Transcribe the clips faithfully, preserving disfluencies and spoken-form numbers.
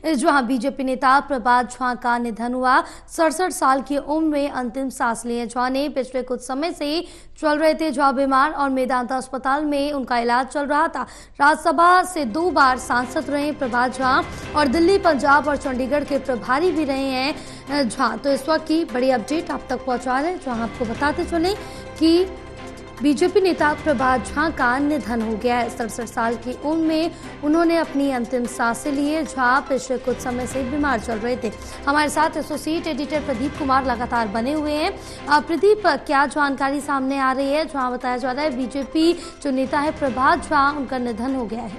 जहां बीजेपी नेता प्रभात झा का निधन हुआ। सड़सठ साल की उम्र में अंतिम सांस लिए झा ने पिछले कुछ समय से चल रहे थे झा बीमार और मेदांता अस्पताल में उनका इलाज चल रहा था। राज्यसभा से दो बार सांसद रहे प्रभात झा और दिल्ली, पंजाब और चंडीगढ़ के प्रभारी भी रहे हैं झा। तो इस वक्त की बड़ी अपडेट आप तक पहुंचा रहे हैं, जहां आपको बताते चले कि बीजेपी नेता प्रभात झा का निधन हो गया है। सड़सठ साल की उम्र में उन्होंने अपनी अंतिम सांसें लिए। झा पिछले कुछ समय से बीमार चल रहे थे। हमारे साथ एसोसिएट एडिटर प्रदीप कुमार लगातार बने हुए हैं। प्रदीप, क्या जानकारी सामने आ रही है? जहां बताया जा रहा है बीजेपी जो नेता है प्रभात झा, उनका निधन हो गया है।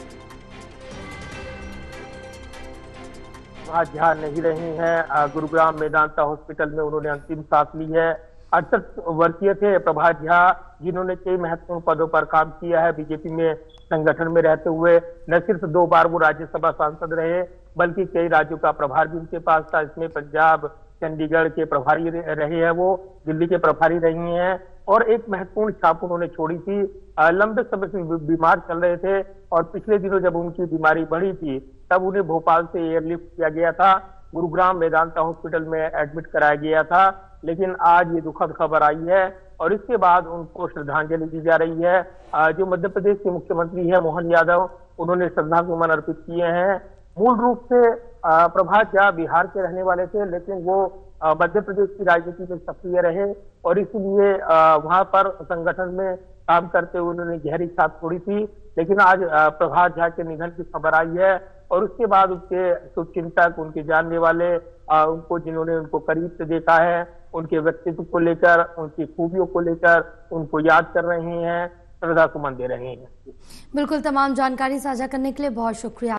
प्रभात झा नहीं रही हैं। गुरुग्राम मेदांता हॉस्पिटल में उन्होंने अंतिम सांस ली है। अड़सठ वर्षीय थे प्रभात झा, जिन्होंने कई महत्वपूर्ण पदों पर काम किया है। बीजेपी में संगठन में रहते हुए न सिर्फ दो बार वो राज्यसभा सांसद रहे, बल्कि कई राज्यों का प्रभार भी उनके पास था। इसमें पंजाब, चंडीगढ़ के प्रभारी रहे हैं, वो दिल्ली के प्रभारी रही हैं और एक महत्वपूर्ण छाप उन्होंने छोड़ी थी। लंबे समय से बीमार चल रहे थे और पिछले दिनों जब उनकी बीमारी बढ़ी थी तब उन्हें भोपाल से एयरलिफ्ट किया गया था, गुरुग्राम मेदांता हॉस्पिटल में एडमिट कराया गया था। लेकिन आज ये दुखद खबर आई है और इसके बाद उनको श्रद्धांजलि दी जा रही है। जो मध्य प्रदेश के मुख्यमंत्री है मोहन यादव, उन्होंने श्रद्धासुमन अर्पित किए हैं। मूल रूप से प्रभात झा बिहार के रहने वाले थे, लेकिन वो मध्य प्रदेश की राजनीति में सक्रिय रहे और इसलिए वहां पर संगठन में काम करते हुए उन्होंने गहरी छाप छोड़ी थी। लेकिन आज प्रभात झा के निधन की खबर आई है और उसके बाद उसके शुभचिंतक, उनके जानने वाले, उनको जिन्होंने उनको करीब से देखा है, उनके व्यक्तित्व को लेकर, उनकी खूबियों को लेकर उनको याद कर रहे हैं, श्रद्धा सुमन दे रहे हैं। बिल्कुल, तमाम जानकारी साझा करने के लिए बहुत शुक्रिया।